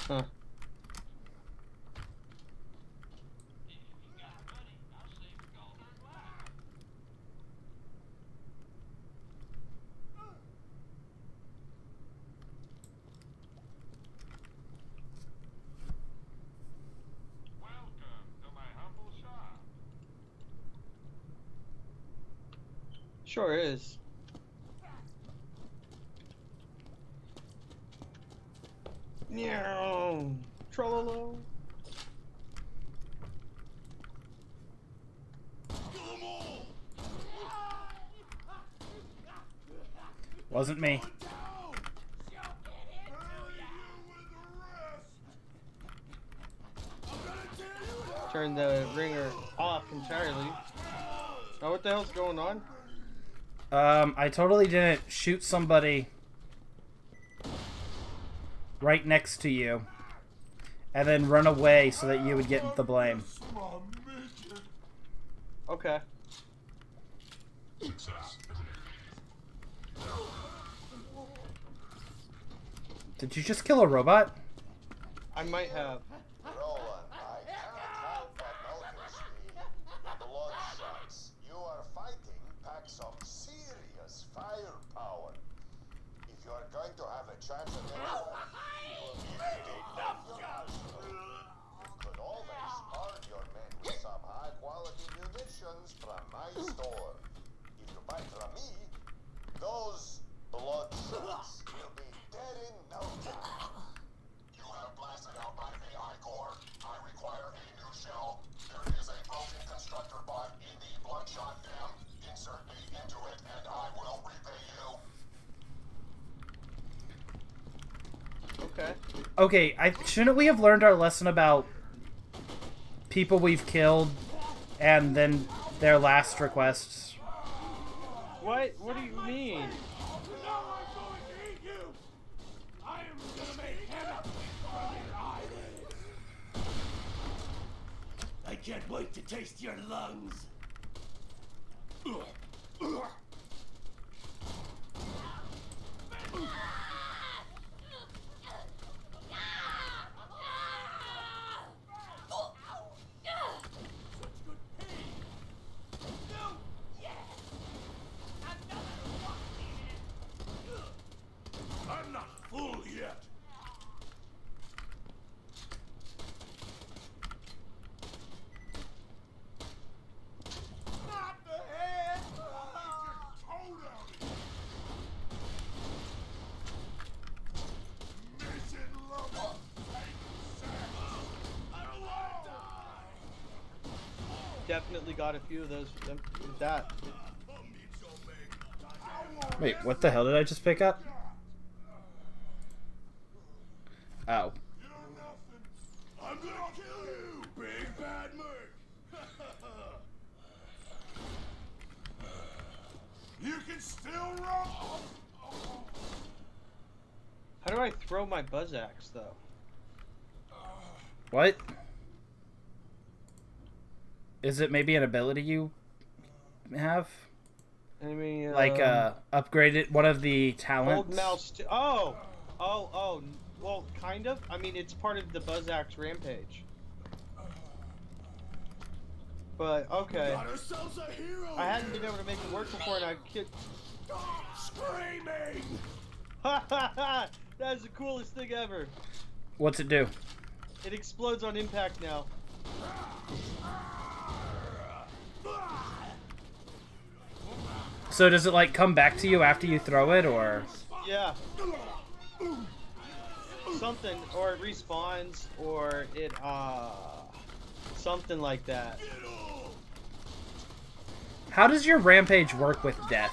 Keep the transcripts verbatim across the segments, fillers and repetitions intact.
Huh. Sure is. Meow. Trololo. Wasn't me. Turn the ringer off entirely. Oh, what the hell's going on? Um, I totally didn't shoot somebody right next to you and then run away so that you would get the blame. Okay. Did you just kill a robot? I might have. Roland, I cannot help but notice the bloodshots. You are fighting packs of serious firepower. If you are going to have a chance at anything, you will need to defend your arsenal. You could always arm your men with some high-quality munitions from my store. If you buy from me, those bloodshots will be dead in no time. You have blasted out my A I core. I require a new shell. There is a broken constructor bot in the bloodshot dam. Insert me into it and I will repay you. Okay. Okay, I shouldn't we have learned our lesson about people we've killed and then their last requests? What? What do you mean? I can't wait to taste your lungs. I'm not full yet. Definitely got a few of those them, with that. Wait, what the hell did I just pick up? Oh. I'm gonna kill you, big bad Merc. You can still run. How do I throw my buzz axe though? What? Is it maybe an ability you have? I mean, Like, um, uh, upgraded one of the talents? hold mouse. To, oh, oh, oh. Well, kind of. I mean, it's part of the buzz axe rampage. But okay. Got ourselves a hero. I hadn't been able to make it work before, and I kicked. Screaming. Ha ha ha! That's the coolest thing ever. What's it do? It explodes on impact now. So does it, like, come back to you after you throw it, or? Yeah. Something, or it respawns, or it, uh... something like that. How does your rampage work with death?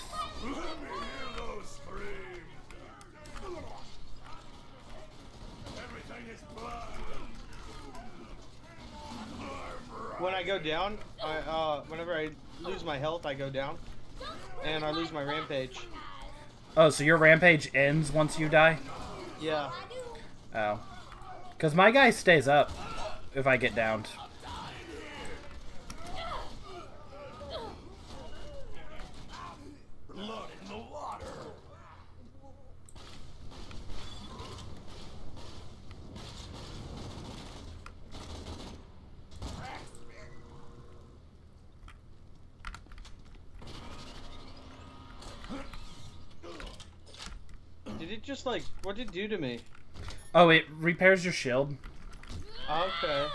When I go down, I, uh, whenever I lose my health, I go down. And I lose my rampage. Oh, so your rampage ends once you die? Yeah. Oh. Because my guy stays up if I get downed. Blood in the water. Did it just like, what did it do to me? Oh, it repairs your shield. Okay.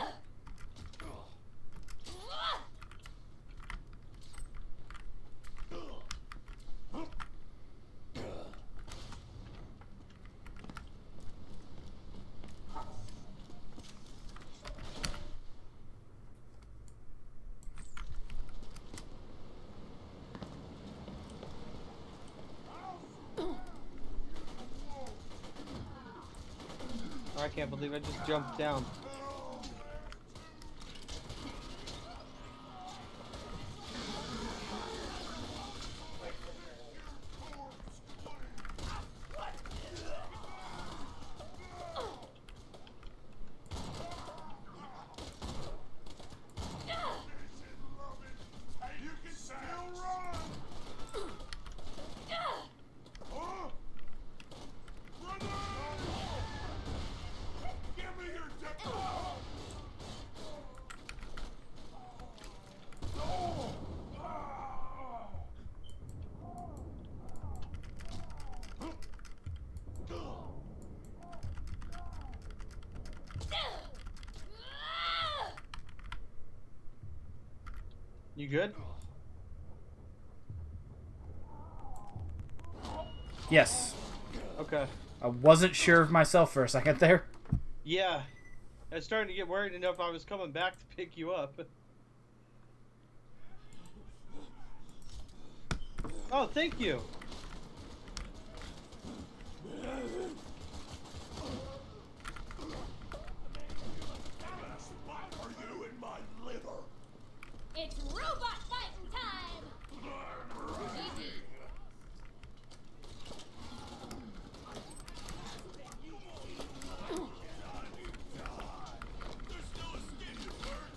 I can't believe I just jumped down. You can still run! Huh? Grenade! Give me your dip- Oh! Ah! You good? Yes. Okay. I wasn't sure of myself for a second there. Yeah. I was starting to get worried enough I was coming back to pick you up. Oh, thank you. What are you in my liver? It's robot fighting time! Easy. There's no escape, Bert.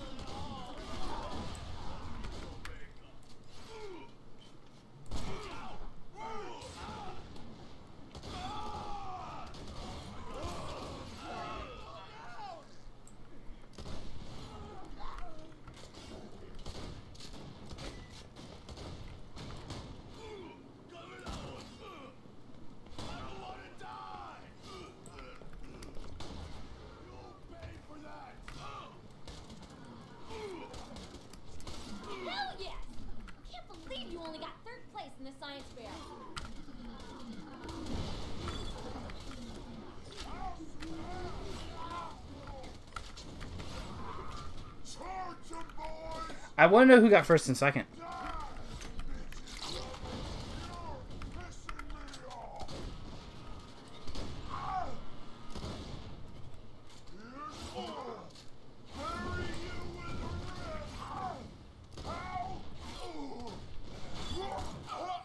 Hell yes! Can't believe you only got third place in the science fair. Charge 'em, boys! I want to know who got first and second. You're pissing me off! Ah! Here's one! Bury you with a rib! Ah! Ow! Ooh! Ah!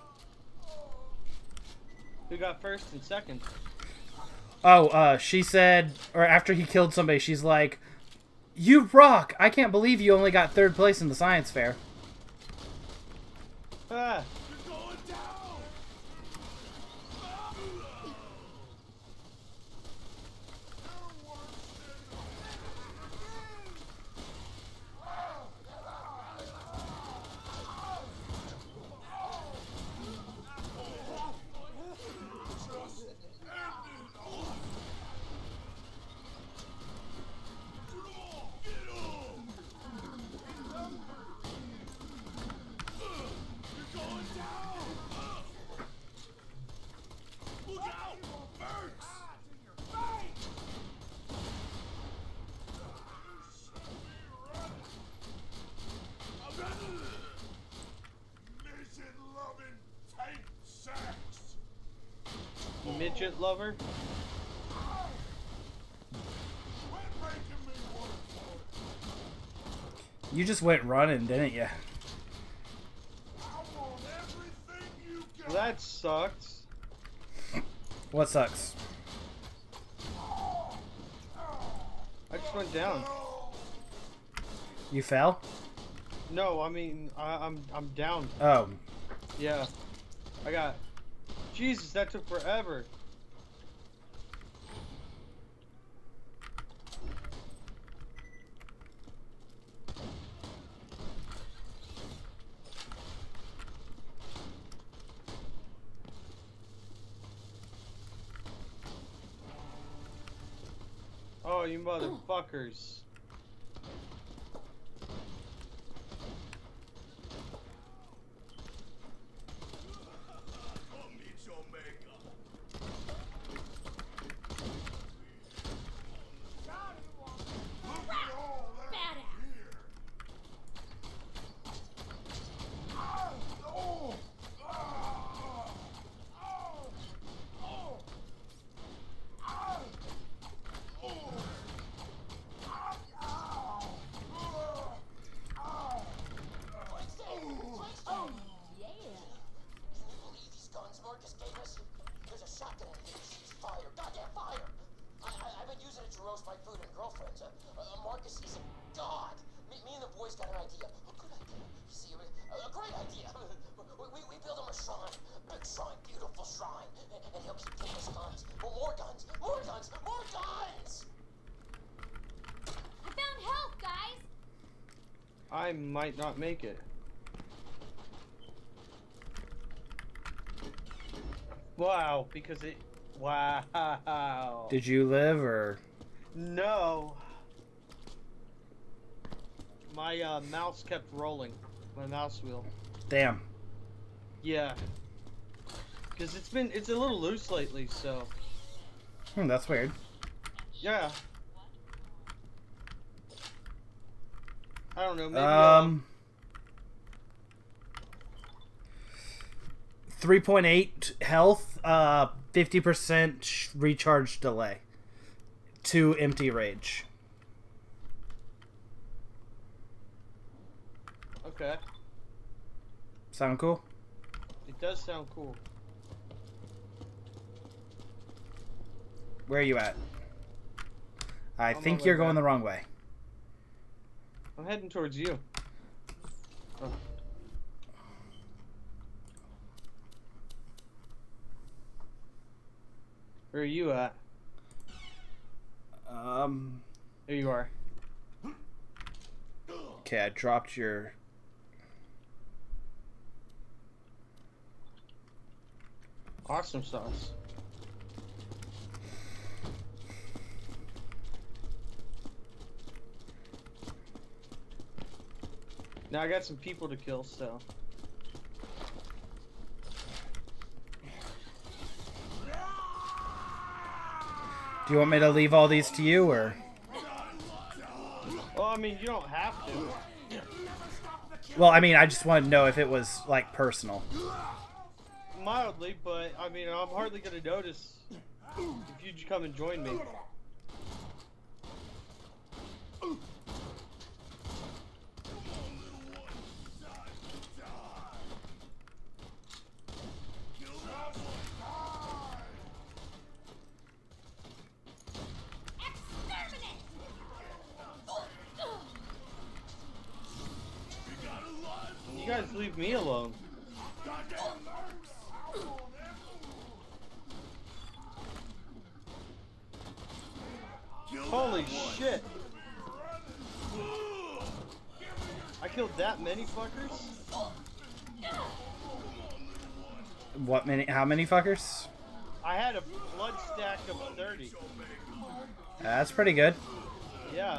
Who got first and second? Oh, uh, she said, or after he killed somebody, she's like, "You rock! I can't believe you only got third place in the science fair." Ah. You're going down! Ah! You're worse Look out! Birds! Midget-loving tank sacks! Midget lover? Quit making me work for it! You just went running, didn't you? I want everything you got! Well, that sucks. What sucks? I just went down. You fell? No, I mean, I, I'm I'm down. Oh. Yeah. I got... Jesus, that took forever. you motherfuckers. I'll meet your maker. Look at all that Badass. here. Ah, oh, ah, oh, oh, ah, oh, ah, ow, ah, Oh, yeah. Can you believe these guns Marcus gave us? There's a shotgun in here. It's fire. Goddamn fire. I, I, I've been using it to roast my food and girlfriends. Uh, uh, Marcus is a god. Me, me and the boys got an idea. A good idea. You see, a, a great idea. We, we, we build him a shrine. Big shrine. Beautiful shrine. And, and he'll keep giving us guns. More, more guns. More guns. More guns. I found help, guys. I might not make it. Wow, because it... Wow. Did you live or? No. My uh, mouse kept rolling. My mouse wheel. Damn. Yeah. Because it's been... It's a little loose lately, so... Hmm, that's weird. Yeah. I don't know, maybe... Um. three point eight health, uh, fifty percent recharge delay. Two empty rage. uh, okay. Sound cool? It does sound cool. Where are you at? I I'm think on you're my way going back. the wrong way. I'm heading towards you. Oh. Where are you at? Um. There you are. Okay, I dropped your. Awesome sauce. Now I got some people to kill, so. Do you want me to leave all these to you, or? Well, I mean, you don't have to. Well, I mean, I just wanted to know if it was like personal. Mildly, but I mean, I'm hardly gonna notice if you come and join me. Exterminate! You guys leave me alone. Holy shit! I killed that many fuckers? What many? How many fuckers? I had a blood stack of thirty. That's pretty good. Yeah.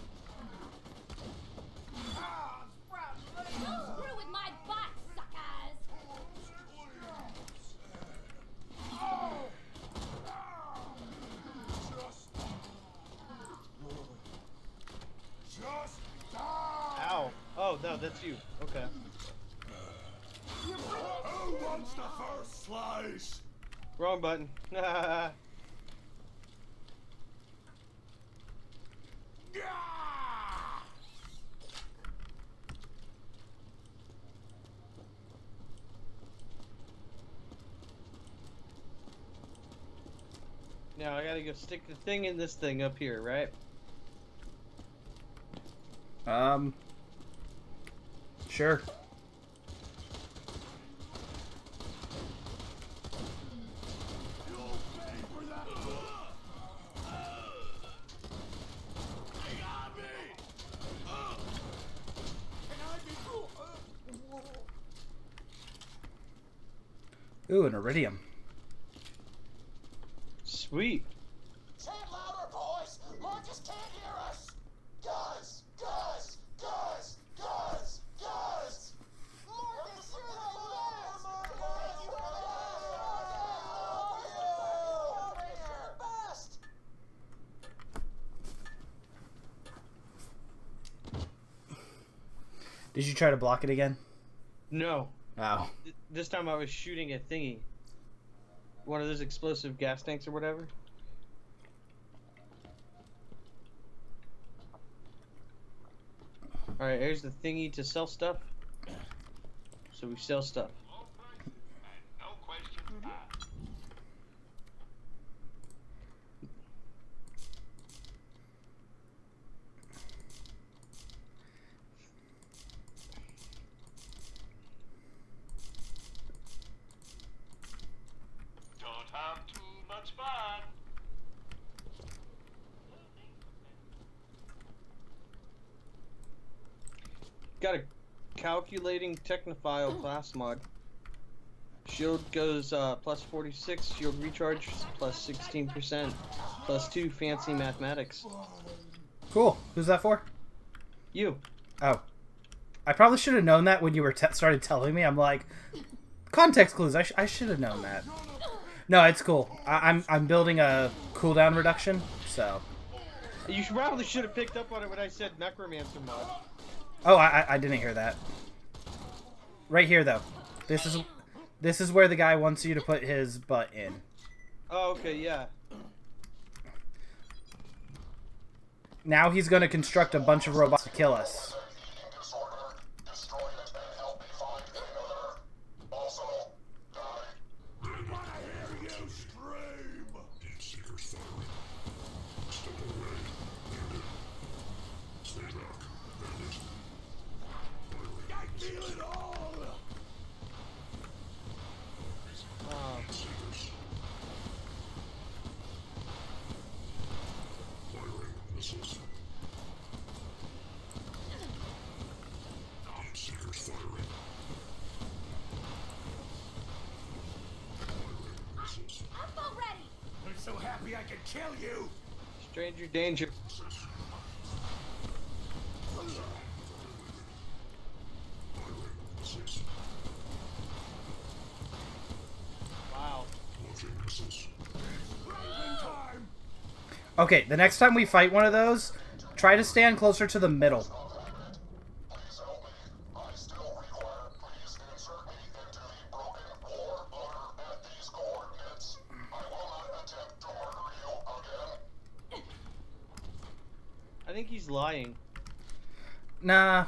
Don't screw with my bot, suckers! just die. Ow. Oh, no, that's you. Okay. Who wants the first slice? Wrong button. Gah! Now I gotta go stick the thing in this thing up here, right? Um. Sure. You'll pay for that. They got me. Can I be cool? Ooh, an iridium. Sweet. Say it louder, boys. Marcus Did you try to block it again? No. Oh. Th- This time I was shooting a thingy. One of those explosive gas tanks or whatever. Alright, here's the thingy to sell stuff. So we sell stuff. No questions asked. Don't have too much fun. Got a calculating technophile class mod. Shield goes uh, plus forty-six, shield recharge plus sixteen percent, plus two fancy mathematics. Cool. Who's that for? You. Oh. I probably should have known that when you were te started telling me. I'm like, context clues. I, sh I should have known that. No, it's cool. I I'm I'm building a cooldown reduction, so. You should, probably should have picked up on it when I said necromancer mod. Oh, I I didn't hear that. Right here though. This is this is where the guy wants you to put his butt in. Oh, okay, yeah. Now he's going to construct a bunch of robots to kill us. So happy I could kill you! Stranger danger. Wow. Okay, the next time we fight one of those, try to stand closer to the middle. I think he's lying. Nah.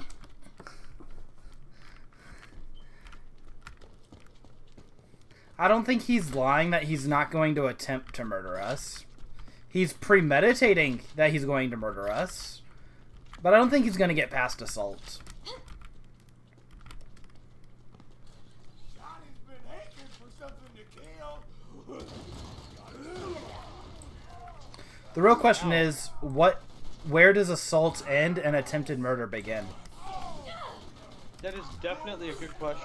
I don't think he's lying that he's not going to attempt to murder us. He's premeditating that he's going to murder us. But I don't think he's going to get past assault. Johnny's been aching for something to kill. The real question is, what, where does assault end and attempted murder begin? That is definitely a good question.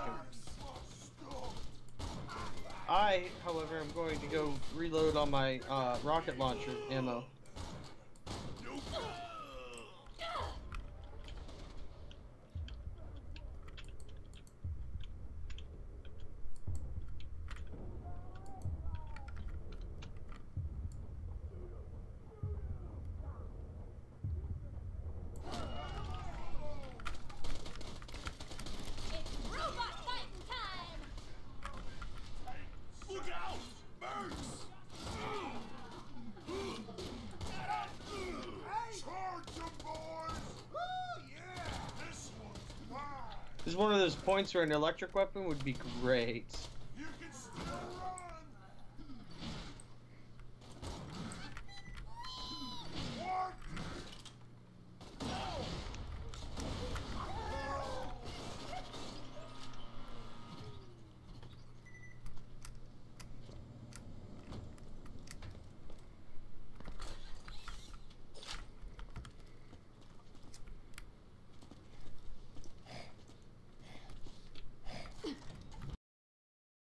I, however, am going to go reload on my uh, rocket launcher ammo. It's robot fighting time! Look out! Birds! Charge them, boys! Woo, yeah! This one's mine! This is one of those points where an electric weapon would be great.